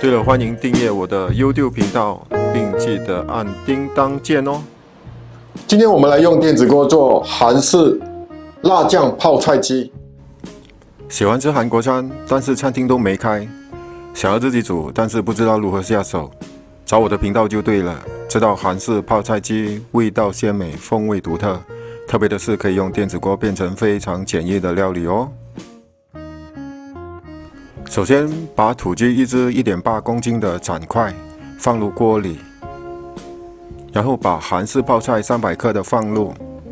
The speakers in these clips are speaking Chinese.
对了，欢迎订阅我的 YouTube 频道，并记得按叮当键哦。 今天我们来用电子锅做韩式辣酱泡菜鸡。 喜欢吃韩国餐，但是餐厅都没开，想要自己煮，但是不知道如何下手，找我的频道就对了。这道韩式泡菜鸡味道鲜美，风味独特，特别的是可以用电子锅变成非常简易的料理哦。首先，把土鸡一只1.8公斤的斩块放入锅里，然后把韩式泡菜300克的放入，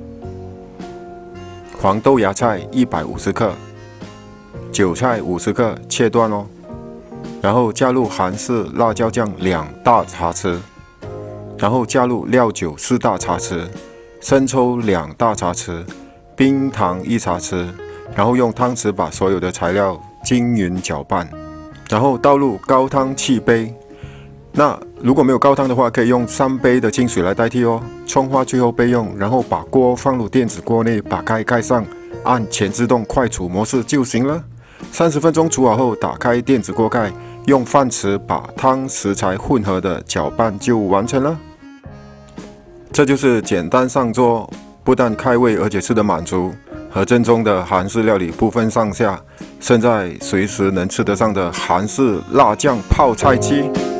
黄豆芽菜150克，韭菜50克切断哦，然后加入韩式辣椒酱2大茶匙，然后加入料酒4大茶匙，生抽2大茶匙，冰糖1茶匙，然后用汤匙把所有的材料均匀搅拌，然后倒入高汤7杯。那如果没有高汤的话，可以用3杯的清水来代替哦。葱花最后备用，然后把锅放入电子锅内，打开盖上，按全自动快煮模式就行了。30分钟煮好后，打开电子锅盖，用饭匙把汤食材混合的搅拌就完成了。这就是简单上桌，不但开胃，而且吃得满足。和正宗的韩式料理不分上下，胜在随时能吃得上的韩式辣酱泡菜鸡。